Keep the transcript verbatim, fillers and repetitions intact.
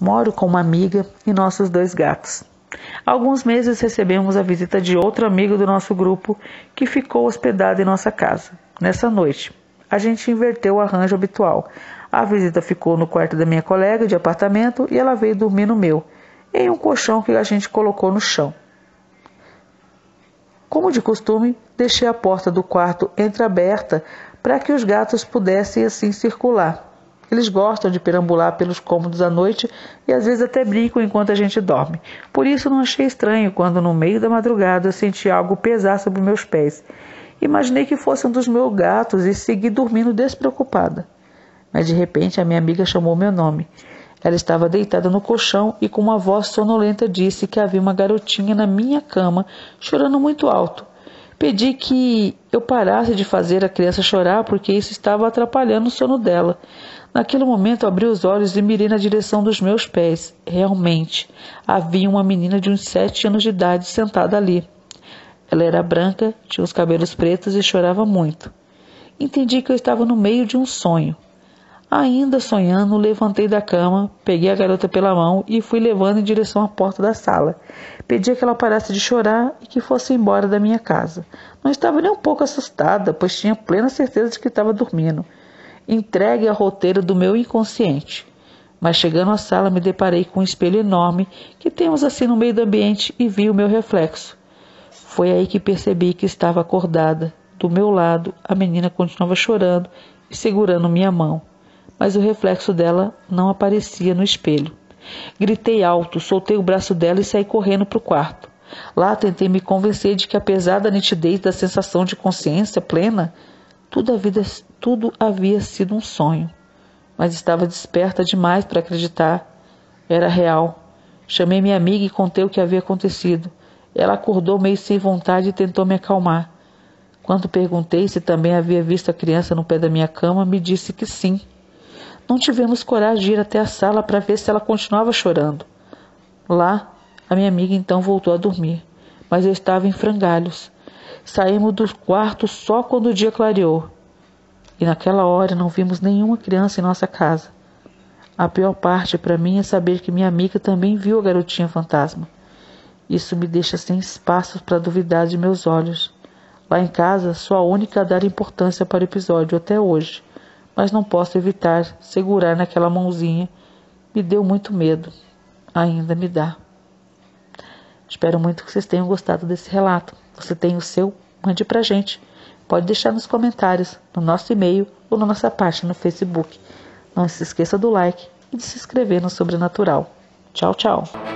Moro com uma amiga e nossos dois gatos. Há alguns meses recebemos a visita de outro amigo do nosso grupo que ficou hospedado em nossa casa. Nessa noite, a gente inverteu o arranjo habitual. A visita ficou no quarto da minha colega de apartamento e ela veio dormir no meu, em um colchão que a gente colocou no chão. Como de costume, deixei a porta do quarto entreaberta para que os gatos pudessem assim circular. Eles gostam de perambular pelos cômodos à noite e às vezes até brincam enquanto a gente dorme. Por isso não achei estranho quando no meio da madrugada eu senti algo pesar sobre meus pés. Imaginei que fosse um dos meus gatos e segui dormindo despreocupada. Mas de repente a minha amiga chamou meu nome. Ela estava deitada no colchão e com uma voz sonolenta disse que havia uma garotinha na minha cama chorando muito alto. Pedi que eu parasse de fazer a criança chorar porque isso estava atrapalhando o sono dela. Naquele momento abri os olhos e mirei na direção dos meus pés. Realmente, havia uma menina de uns sete anos de idade sentada ali. Ela era branca, tinha os cabelos pretos e chorava muito. Entendi que eu estava no meio de um sonho. Ainda sonhando, levantei da cama, peguei a garota pela mão e fui levando em direção à porta da sala. Pedi que ela parasse de chorar e que fosse embora da minha casa. Não estava nem um pouco assustada, pois tinha plena certeza de que estava dormindo, entregue ao roteiro do meu inconsciente. Mas chegando à sala me deparei com um espelho enorme que temos assim no meio do ambiente e vi o meu reflexo. Foi aí que percebi que estava acordada. Do meu lado, a menina continuava chorando e segurando minha mão, mas o reflexo dela não aparecia no espelho. Gritei alto, soltei o braço dela e saí correndo para o quarto. Lá tentei me convencer de que, apesar da nitidez da sensação de consciência plena, tudo havia, tudo havia sido um sonho. Mas estava desperta demais para acreditar. Era real. Chamei minha amiga e contei o que havia acontecido. Ela acordou meio sem vontade e tentou me acalmar. Quando perguntei se também havia visto a criança no pé da minha cama, me disse que sim. Não tivemos coragem de ir até a sala para ver se ela continuava chorando. Lá, a minha amiga então voltou a dormir, mas eu estava em frangalhos. Saímos do quarto só quando o dia clareou. E naquela hora não vimos nenhuma criança em nossa casa. A pior parte para mim é saber que minha amiga também viu a garotinha fantasma. Isso me deixa sem espaço para duvidar de meus olhos. Lá em casa, sou a única a dar importância para o episódio até hoje. Mas não posso evitar segurar naquela mãozinha. Me deu muito medo. Ainda me dá. Espero muito que vocês tenham gostado desse relato. Você tem o seu? Mande pra gente. Pode deixar nos comentários, no nosso e-mail ou na nossa página no Facebook. Não se esqueça do like e de se inscrever no Sobrenatural. Tchau, tchau.